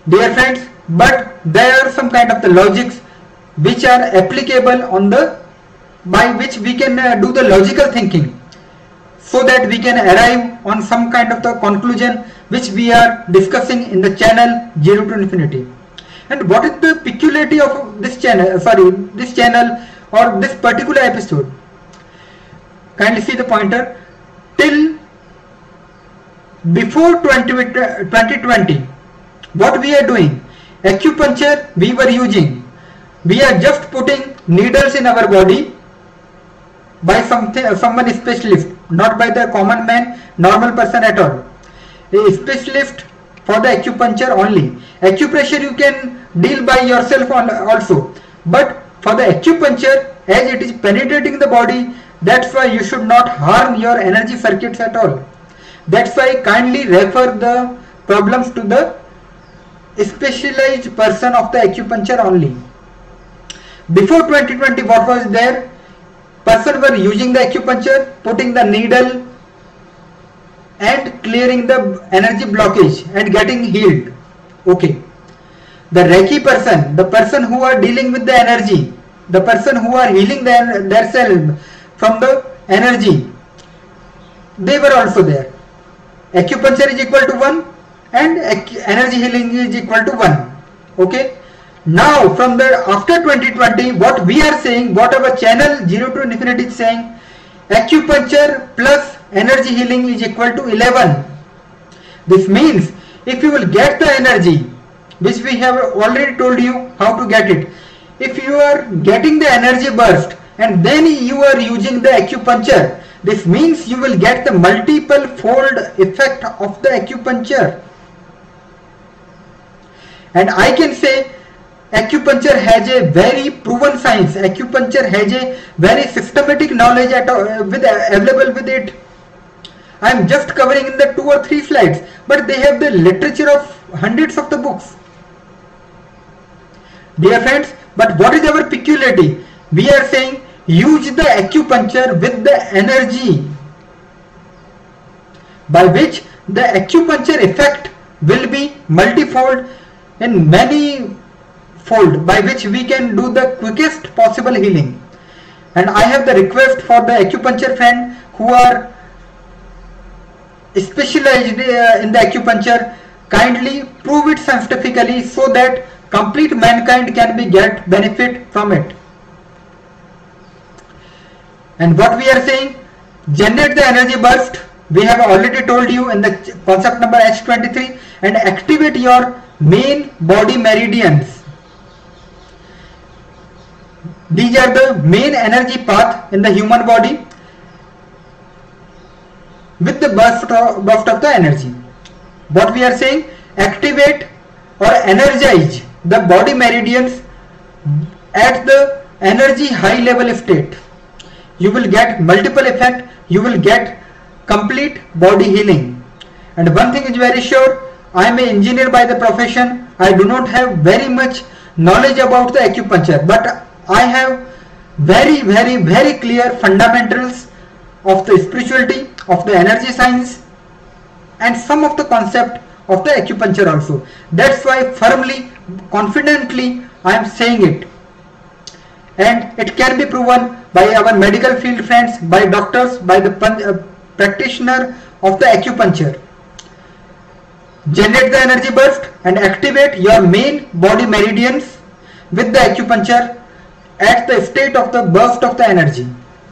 dear friends, but there are some kind of the logics which are applicable on the, by which we can do the logical thinking, so that we can arrive on some kind of the conclusion which we are discussing in the channel Zero to Infinity. And what is the peculiarity of this channel, this channel or this particular episode? Kindly see the pointer. Till before 2020, what we are doing? Acupuncture we were using. We are just putting needles in our body by someone specialist, not by the common man, normal person at all. A specialist for the acupuncture only. Acupressure you can deal by yourself also, but for the acupuncture, as it is penetrating the body, that's why you should not harm your energy circuits at all. That's why kindly refer the problems to the specialized person of the acupuncture only. Before 2020, what was there? Person were using the acupuncture, putting the needle and clearing the energy blockage and getting healed. Okay. The Reiki person, the person who are dealing with the energy, the person who are healing their self from the energy, they were also there. Acupuncture is equal to 1 and energy healing is equal to 1. Okay. Now from the after 2020, what we are saying, what our channel Zero to Infinity is saying, acupuncture plus energy healing is equal to 11. This means if you will get the energy, which we have already told you how to get it, if you are getting the energy burst and then you are using the acupuncture, this means you will get the multiple fold effect of the acupuncture. And I can say acupuncture has a very proven science. Acupuncture has a very systematic knowledge available with it. I am just covering in the 2 or 3 slides, but they have the literature of hundreds of the books. Dear friends, but what is our peculiarity? We are saying use the acupuncture with the energy, by which the acupuncture effect will be multifold in many fold, by which we can do the quickest possible healing. And I have the request for the acupuncture friend who are specialized in the acupuncture, kindly prove it scientifically so that complete mankind can get benefit from it. And what we are saying, generate the energy burst, we have already told you in the concept number H23, and activate your main body meridians. These are the main energy path in the human body with the burst of the energy. What we are saying, activate or energize the body meridians at the energy high level state. You will get multiple effect, you will get complete body healing. And one thing is very sure, I am an engineer by the profession. I do not have very much knowledge about the acupuncture, but I have very clear fundamentals of the spirituality, of the energy science, and some of the concept of the acupuncture also. That's why firmly, confidently I am saying it. And it can be proven by our medical field friends, by doctors, by the practitioner of the acupuncture. Generate the energy burst and activate your main body meridians with the acupuncture at the state of the burst of the energy.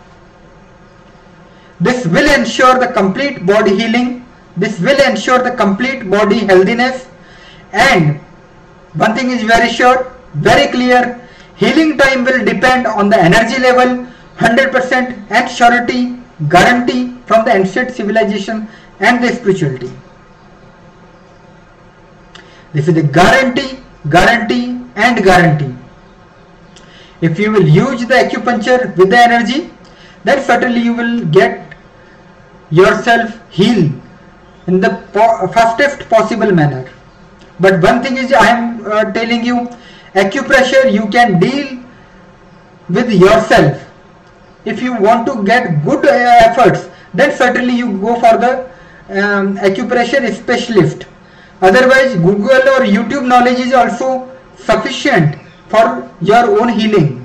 This will ensure the complete body healing. This will ensure the complete body healthiness. And one thing is very sure, very clear, healing time will depend on the energy level, 100% and surety, guarantee from the ancient civilization and the spirituality. This is a guarantee, guarantee and guarantee. If you will use the acupuncture with the energy, then certainly you will get yourself healed in the fastest possible manner. But one thing is, I am telling you, acupressure you can deal with yourself. If you want to get good efforts, then certainly you go for the acupressure specialist. Otherwise, Google or YouTube knowledge is also sufficient for your own healing.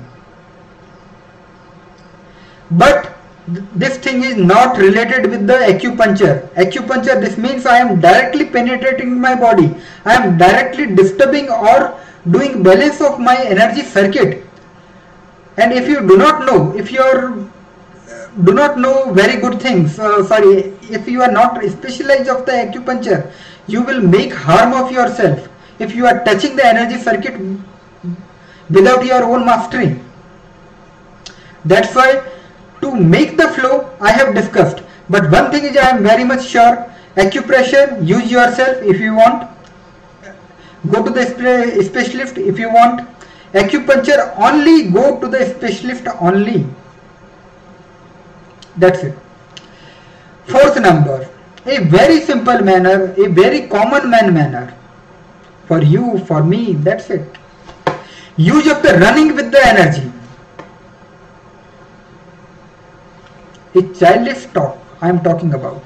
But this thing is not related with the acupuncture. Acupuncture, this means I am directly penetrating my body. I am directly disturbing or doing balance of my energy circuit. And if you do not know, if you do not know very good things, if you are not specialized of the acupuncture, you will make harm of yourself if you are touching the energy circuit without your own mastery. That's why to make the flow I have discussed. But one thing is I am very much sure, acupressure use yourself if you want, go to the specialist if you want. Acupuncture only go to the specialist only. That's it. Fourth number, a very simple manner, a very common manner for you, for me, that's it. Use of the running with the energy. It's childish talk I am talking about.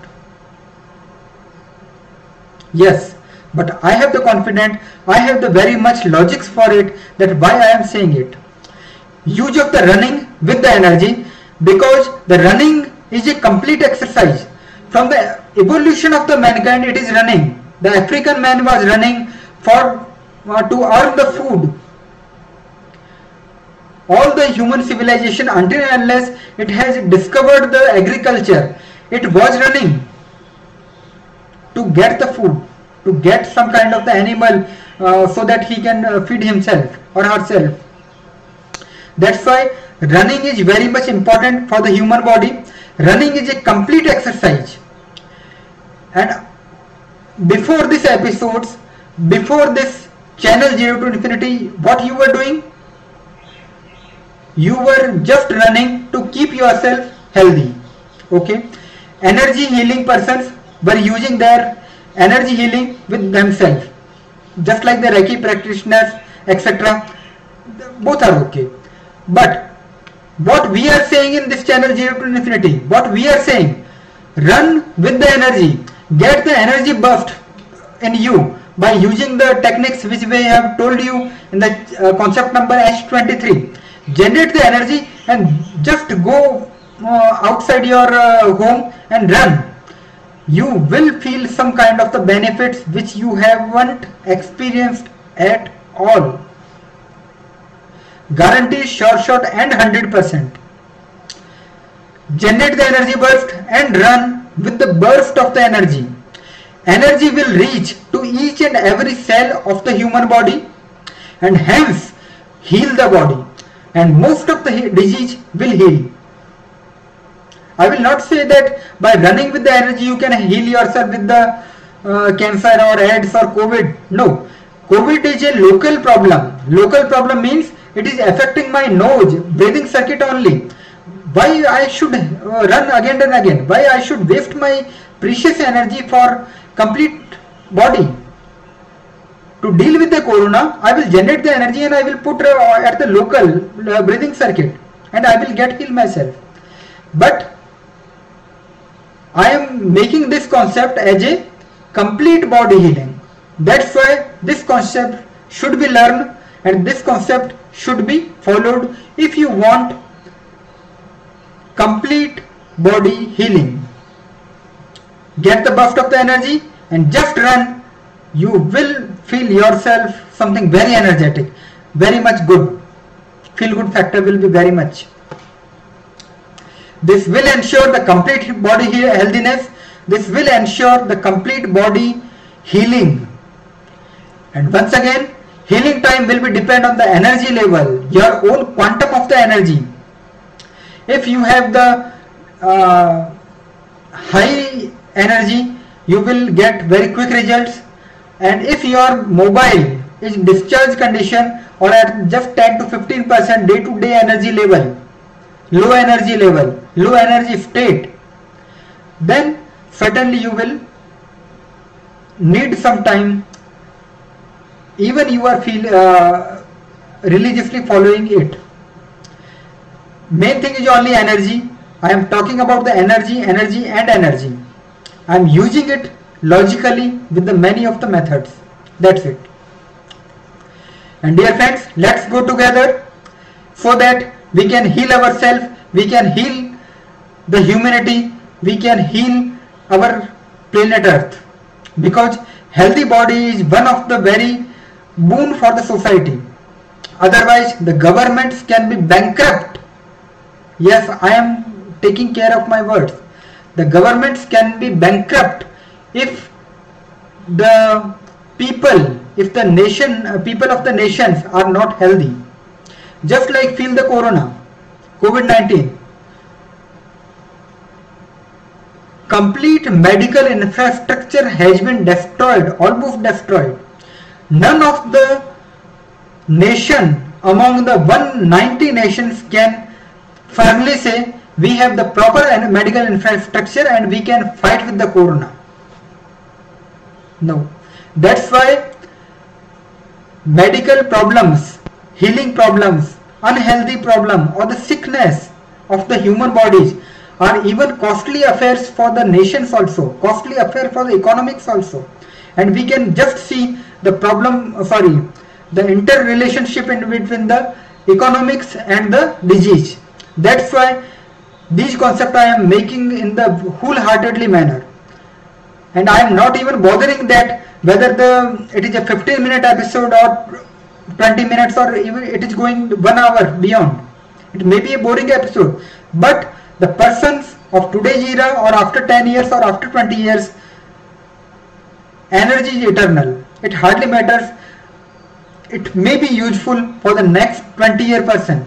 Yes, but I have the confidence, I have the very much logics for it, that why I am saying it. Use of the running with the energy, because the running is a complete exercise. From the evolution of the mankind, it is running. The African man was running for to earn the food. All the human civilization, until and unless it has discovered the agriculture, it was running to get the food, to get some kind of the animal so that he can feed himself or herself. That's why running is very much important for the human body. Running is a complete exercise. And before this episodes, before this channel 0 to infinity, what you were doing? You were just running to keep yourself healthy. Okay. Energy healing persons were using their energy healing with themselves, just like the Reiki practitioners, etc. Both are okay. But what we are saying in this channel 0 to infinity, what we are saying, run with the energy, get the energy burst in you by using the techniques which we have told you in the concept number H23. Generate the energy and just go outside your home and run. You will feel some kind of the benefits which you haven't experienced at all. Guarantee, sure shot and 100%. Generate the energy burst and run with the burst of the energy. Energy will reach to each and every cell of the human body and hence heal the body, and most of the disease will heal. I will not say that by running with the energy you can heal yourself with the cancer or AIDS or COVID. No, COVID is a local problem. Local problem means it is affecting my nose, breathing circuit only. Why I should run again and again? Why I should waste my precious energy for complete body? To deal with the corona, I will generate the energy and I will put at the local breathing circuit and I will get healed myself. But I am making this concept as a complete body healing. That's why this concept should be learned and this concept should be followed if you want complete body healing. Get the burst of the energy and just run. You will feel yourself something very energetic, very much good. Feel good factor will be very much. This will ensure the complete body healthiness. This will ensure the complete body healing. And once again, healing time will be depend on the energy level, your own quantum of the energy. If you have the high energy, you will get very quick results. And if your mobile is discharge condition or at just 10 to 15% day-to-day energy level, low energy level, low energy state, then certainly you will need some time, even you are religiously following it. Main thing is only energy. I am talking about the energy. I am using it logically with the many of the methods. That's it. And dear friends, let's go together so that we can heal ourselves, we can heal the humanity, we can heal our planet Earth. Because healthy body is one of the very boon for the society. Otherwise, the governments can be bankrupt. Yes, I am taking care of my words. The governments can be bankrupt if the people, if the nation, people of the nations are not healthy. Just like feel the corona, COVID-19. Complete medical infrastructure has been destroyed, almost destroyed. None of the nation among the 190 nations can firmly say we have the proper medical infrastructure and we can fight with the corona. No. That's why medical problems, healing problems, unhealthy problem or the sickness of the human bodies are even costly affairs for the nations also, costly affair for the economics also. And we can just see the problem, the interrelationship in between the economics and the disease. That's why this concept I am making in the wholeheartedly manner. And I am not even bothering that whether it is a 15-minute episode or 20 minutes or even it is going 1 hour beyond. It may be a boring episode, but the persons of today's era or after 10 years or after 20 years, energy is eternal. It hardly matters. It may be useful for the next 20-year person.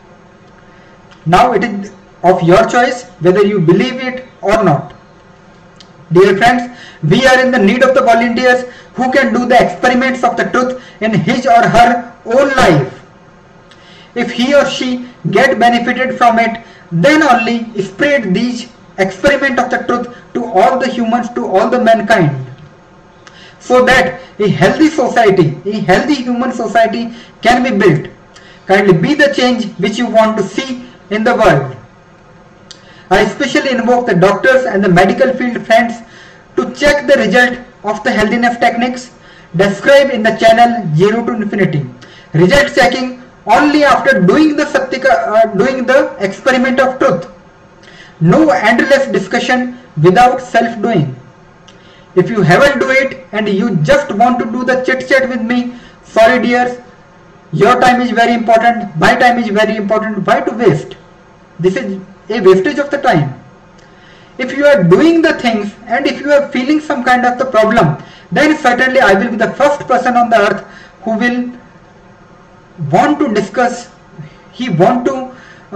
Now it is of your choice whether you believe it or not. Dear friends, we are in the need of the volunteers who can do the experiments of the truth in his or her own life. If he or she get benefited from it, then only spread these experiment of the truth to all the humans, to all the mankind, so that a healthy society, a healthy human society can be built. Kindly be the change which you want to see in the world. I especially invoke the doctors and the medical field friends to check the result of the healthiness techniques described in the channel 0 to Infinity. Result checking only after doing the experiment of truth. No endless discussion without self-doing. If you haven't do it and you just want to do the chit chat with me, sorry dears, your time is very important, my time is very important. Why to waste? This is a wastage of the time. If you are doing the things and if you are feeling some kind of the problem, then certainly I will be the first person on the earth who will want to discuss, he want to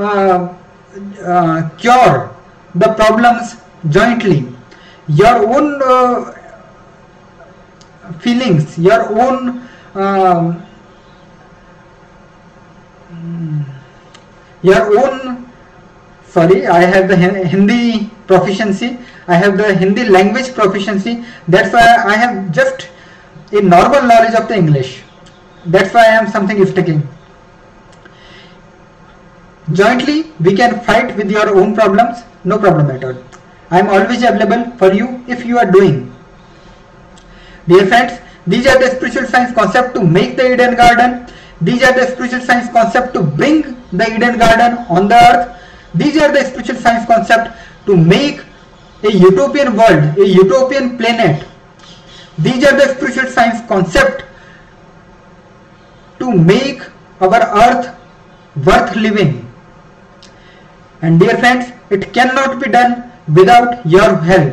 cure the problems jointly. Your own feelings, your own I have the Hindi proficiency, I have the Hindi language proficiency, that's why I have just a normal knowledge of the English. That's why I am something sticking. Jointly we can fight with your own problems, no problem at all. I am always available for you if you are doing. Dear friends, these are the spiritual science concept to make the Eden Garden. These are the spiritual science concept to bring the Eden Garden on the earth. These are the spiritual science concept to make a utopian world, a utopian planet. These are the spiritual science concept to make our earth worth living. And dear friends, it cannot be done without your help.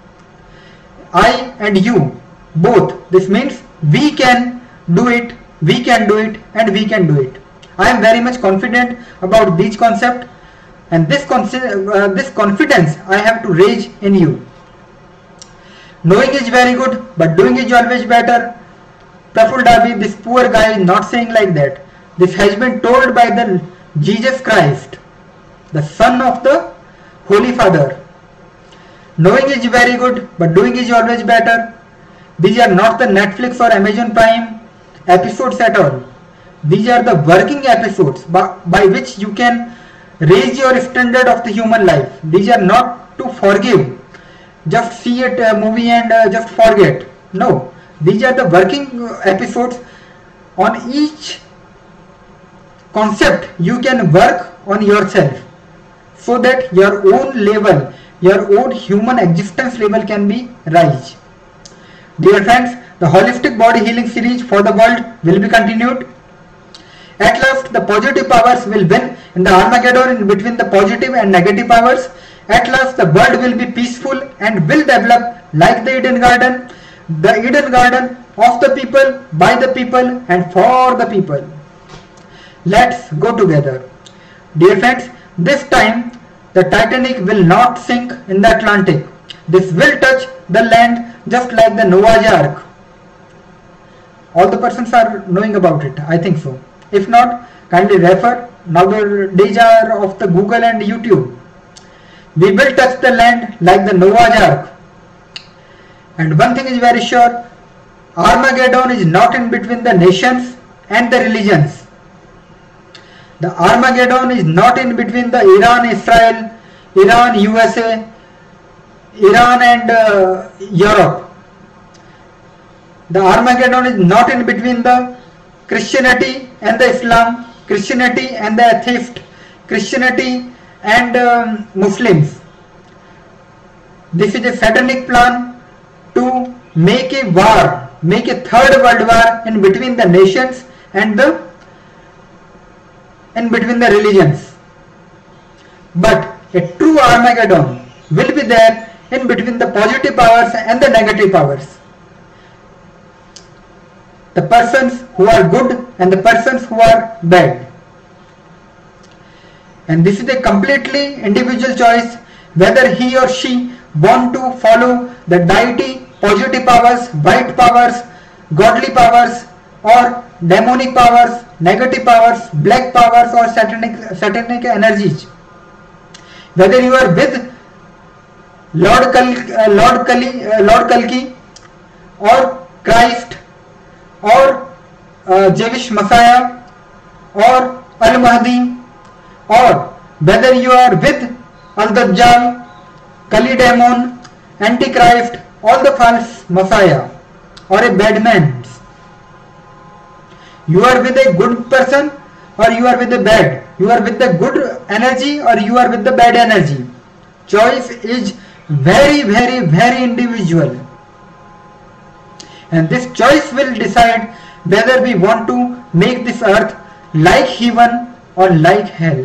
I and you both. This means we can do it, we can do it, and we can do it. I am very much confident about this concept, and this confidence I have to raise in you. Knowing is very good, but doing is always better. Praful Dabi, this poor guy is not saying like that. This has been told by the Jesus Christ, the Son of the Holy Father. Knowing is very good, but doing is always better. These are not the Netflix or Amazon Prime episodes at all. These are the working episodes by which you can raise your standard of the human life. These are not to forgive just see it movie and just forget. No, these are the working episodes. On each concept you can work on yourself, so that your own level, your own human existence level can be raised. Dear friends, the holistic body healing series for the world will be continued. At last, the positive powers will win in the Armageddon in between the positive and negative powers. At last, the world will be peaceful and will develop like the Eden Garden of the people, by the people, and for the people. Let's go together. Dear friends, this time the Titanic will not sink in the Atlantic. This will touch the land just like the Noah's Ark. All the persons are knowing about it, I think so. If not, kindly refer. Now the days are of the Google and YouTube. We will touch the land like the Noah's Ark. And one thing is very sure, Armageddon is not in between the nations and the religions. The Armageddon is not in between the Iran, Israel, Iran, USA, Iran and Europe. The Armageddon is not in between the Christianity and the Islam, Christianity and the atheist, Christianity and Muslims. This is a satanic plan to make a war, make a third world war in between the nations and in between the religions. But a true Armageddon will be there in between the positive powers and the negative powers. The persons who are good and the persons who are bad. And this is a completely individual choice whether he or she want to follow the deity, positive powers, white powers, godly powers, or demonic powers, negative powers, black powers, or satanic energies. Whether you are with Lord Kalki or Christ or Jewish Messiah or Al-Mahdi, or whether you are with Al-Dajjal, Kali Demon, Antichrist, or the false Messiah, or a bad man. You are with a good person or you are with a bad. You are with the good energy or you are with the bad energy. Choice is very, very, very individual. And this choice will decide whether we want to make this earth like heaven or like hell.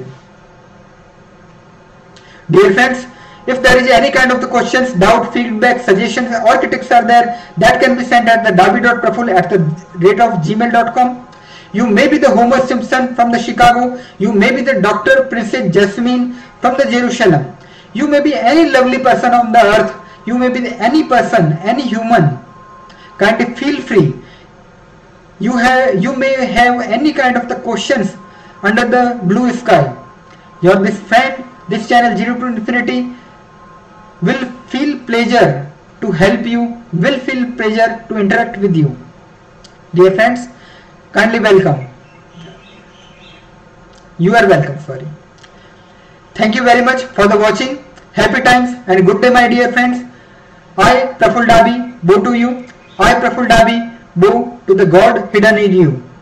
Dear friends, if there is any kind of the questions, doubt, feedback, suggestions or critics are there, that can be sent at the davi.praful@gmail.com. You may be the Homer Simpson from the Chicago. You may be the Dr. Princess Jasmine from the Jerusalem. You may be any lovely person on the earth. You may be any person, any human. Kindly feel free. You may have any kind of the questions under the blue sky. Your this friend, this channel Zero to Infinity will feel pleasure to help you, will feel pleasure to interact with you. Dear friends, kindly welcome. You are welcome, sorry. Thank you very much for the watching. Happy times and good day, my dear friends. I, Praful Davi, bow to you. I, Praful Davi, bow to the God hidden in you.